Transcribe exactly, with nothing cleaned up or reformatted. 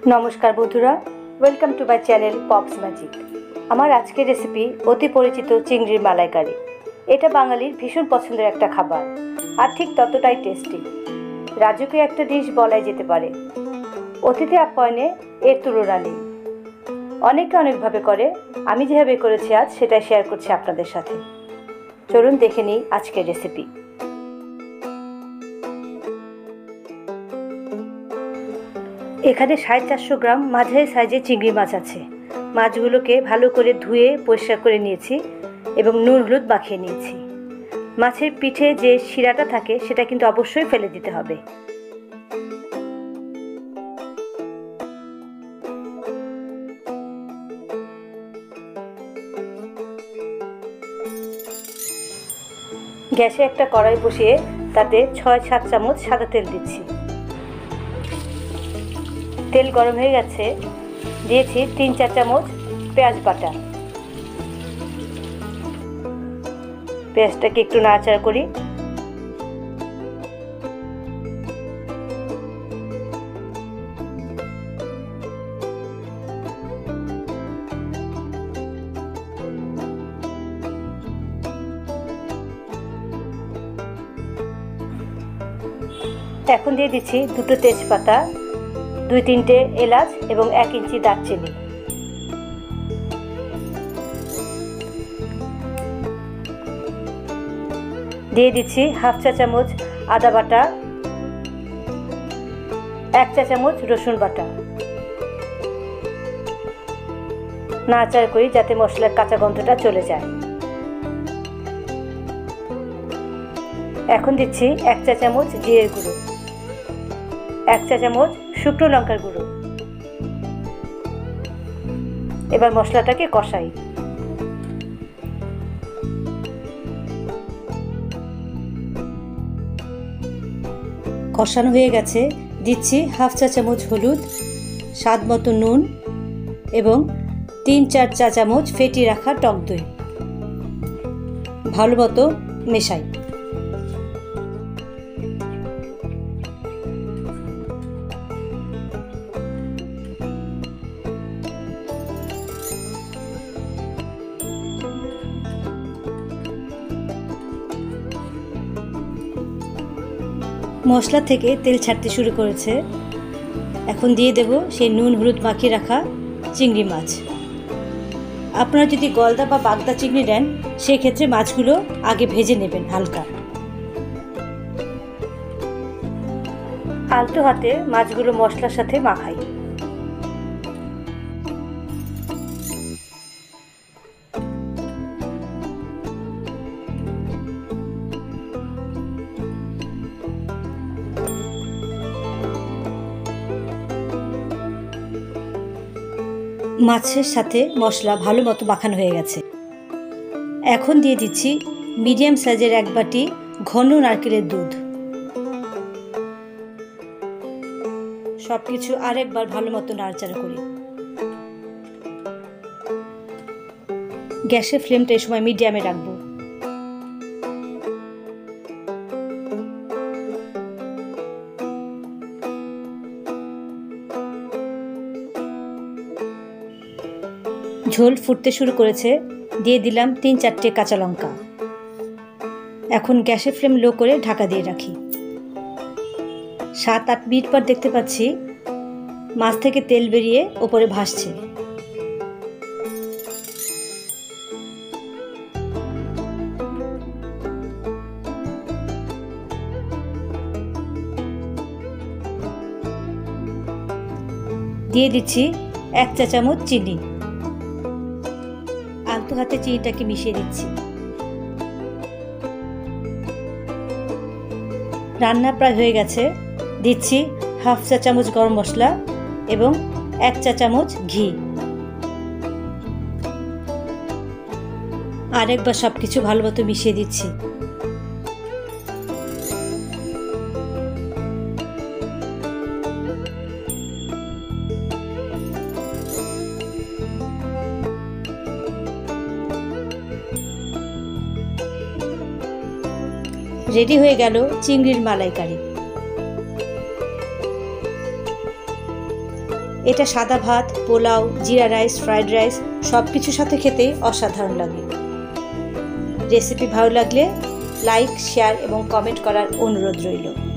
नमस्कार बंधुरा welcome to my channel pups magic. आमार आजकेर रेसिपि अति परिचित चिंगड़िर मालाइकारी। एटा बांगालिर भीषण पछंदेर एकटा खाबार और ठीक ततटाई टेस्टी। राजकीय एकटा डिश बलाई जेते पारे। अतिथि आप्यायने एर तुलना नेই। अनेके अनेक भावे करे, आमी जेभाবে करेছি आज सेटाই शेयर करছি आपनाদের साथे। चलुन देखे निই आजकेर रेसिपि। एखाने साढ़े चारशो ग्राम माझारी साइजेर चिंगड़ी माछ आछे। माछगुलोके भालो करे धुए परिष्कार करे निয়েছি এবং নুন হলুদ মাখিয়ে নিয়েছি। মাছের পিঠে যে শিরাটা থাকে সেটা কিন্তু অবশ্যই ফেলে দিতে হবে। গ্যাসে একটা কড়াই বসিয়ে তাতে ছয় সাত চামচ সাদা তেল দিচ্ছি। तेल गरम हो गए दिएছি तीन चार चामच पेঁয়াজ बाटा। पेঁয়াজটাকে একটু নাড়াচাড়া করি। এখন দিয়ে দিচ্ছি দুটো তেজপাতা, দুই তিনটে এলাচ এবং এক ইঞ্চি দারচিনি। দিয়ে দিচ্ছি হাফ চা চামচ আদা বাটা, এক চা চামচ রসুন বাটা। নাড়াচাড়া করি যাতে মশলার কাঁচা গন্ধটা চলে যায়। এখন দিচ্ছি এক চা চামচ জিরের গুঁড়ো, এক চা চামচ শুকনো লঙ্কার গুঁড়ো। এবার মশলাটাকে কষাই। কষানো হয়ে গেছে, দিচ্ছি হাফ চা চামচ হলুদ, স্বাদ মতো নুন এবং তিন চার চা চামচ ফেটিয়ে রাখা টক দই। ভালো মতো মেশাই। মশলা থেকে তেল ছাড়তে শুরু করেছে। এখন দিয়ে দেব সেই নুন হলুদ মাখিয়ে রাখা চিংড়ি মাছ। আপনারা যদি গলদা বা বাগদা চিংড়ি নেন সেই ক্ষেত্রে মাছগুলো আগে ভেজে নেবেন হালকা। আলতো হাতে মাছগুলো মশলার সাথে মাখাই। মাছের সাথে মশলা ভালো মতো মাখানো হয়ে গেছে। এখন দিয়ে দিচ্ছি মিডিয়াম সাইজের এক বাটি ঘন নারকেলের দুধ। সবকিছু আরেকবার ভালো মতো নাড়াচাড়া করি। গ্যাসের ফ্লেমটা এই সময় মিডিয়ামে রাখবো। ঝোল ফুটতে শুরু করেছে, দিয়ে দিলাম তিন চারটে কাঁচা লঙ্কা। এখন গ্যাসের ফ্লেম লো করে ঢাকা দিয়ে রাখি। সাত আট মিনিট পর দেখতে পাচ্ছি মাছ থেকে তেল বেরিয়ে ওপরে ভাসছে। দিয়ে দিচ্ছি এক চা চামচ চিনি। আলতো হাতে চিনিটাকে মিশিয়ে দিচ্ছি। রান্না প্রায় হয়ে গেছে, দিচ্ছি হাফ চা চামচ গরম মশলা এবং এক চা চামচ ঘি। আরেকবার সবকিছু ভালো মতো মিশিয়ে দিচ্ছি। रेडी हो गेल चिंगड़िर मालाइकारी। এটা সাদা ভাত, পোলাও, জিরা রাইস, ফ্রাইড রাইস সব কিছুর সাথে খেতে অসাধারণ লাগে। রেসিপি ভালো লাগলে লাইক, শেয়ার এবং কমেন্ট করার অনুরোধ রইল।